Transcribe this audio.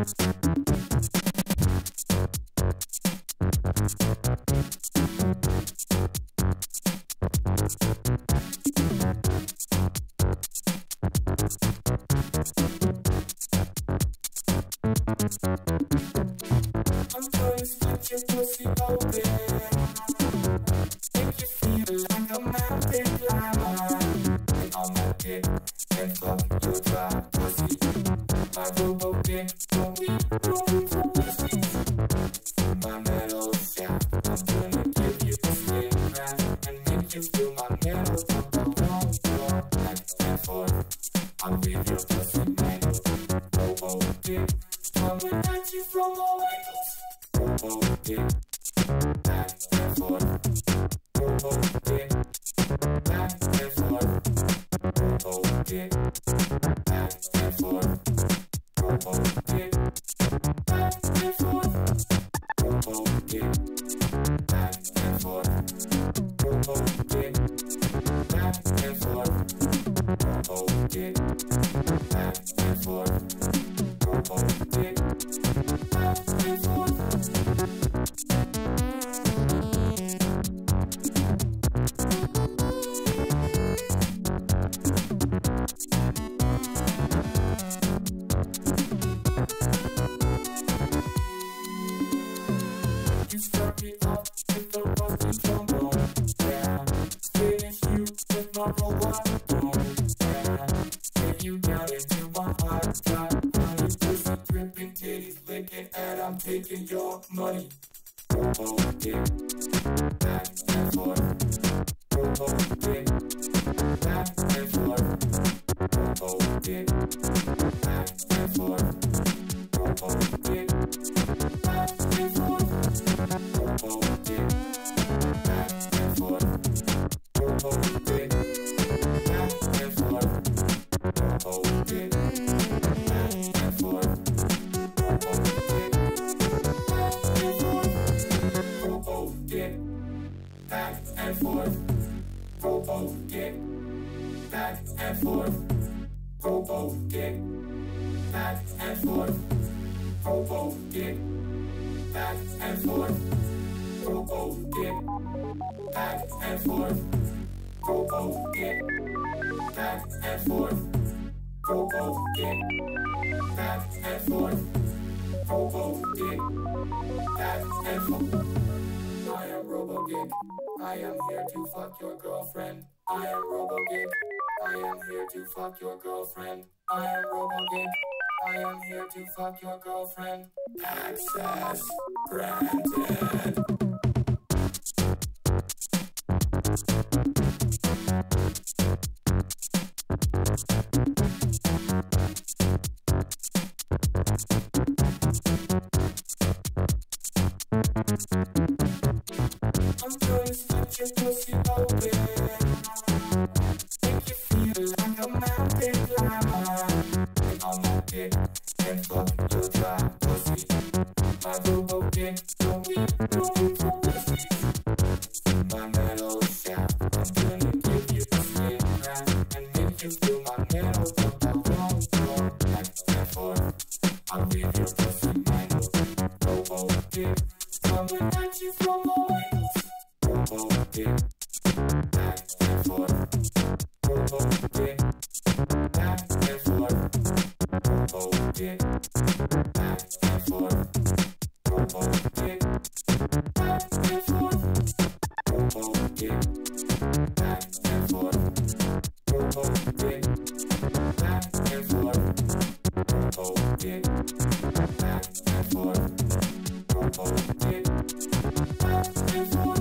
I'm gonna split your pussy open, make you feel like a mountain climber. Get on my dick and fuck your dry pussy. My Robo-Dick don't leave room for pussies. My metal shaft, I'm gonna give you the skin wrap and make you feel my metal pump around your back and forth. I'll leave your pussy mangled. Robo-Dick coming at you from all angles. Robo-Dick, back and forth. Robo-Dick, back and forth. Robo-Dick, back and forth. Robo-Dick, back and forth. Robo-Dick, back and forth. Robo-Dick, back and forth. Robo-Dick, back and forth. Robo-Dick, back and forth. You start me up with the rusty trombone, yeah. Finish you with my robot boom, yeah. Take you down into my hot spot, honey pussy dripping, titties licking, and I'm taking your money. Robo-Dick, back and forth. Robo-Dick, back and forth. Robo-Dick, back and forth. Robo-Dick, back and forth. Robo-Dick, back and forth. Robo-Dick, back and forth. Robo-Dick, back and forth. Robo-Dick, back and forth. Robo-Dick, back and forth. Robo-Dick, back and forth. Robo-Dick, back and forth. Robo-Dick, back and forth. Robo-Dick, back and forth. Robo-Dick, back and forth. Robo-Dick, back and forth. Robo-Dick, back and forth. I am Robo-Dick. I am here to fuck your girlfriend. I am Robo-Dick. I am here to fuck your girlfriend. I am Robo-Dick. I am here to fuck your girlfriend. Access granted. I'm gonna split your pussy open, make you feel like a mountain climber. Get on my dick and fuck your dry pussy. My Robo-Dick don't leave room for pussies. My metal shaft, I'm gonna give you the skin wrap and make you feel my metal pump around your back and forth. I'll leave your pussy mangled. Robo-Dick coming at you from all angles. Robo-Dick, back and forth. Robo-Dick, back and forth. Robo-Dick, back and forth. Robo-Dick, back and forth. Robo-Dick, back and forth. Robo-Dick, back and forth. Robo-Dick, back and forth. Robo-Dick, back and forth.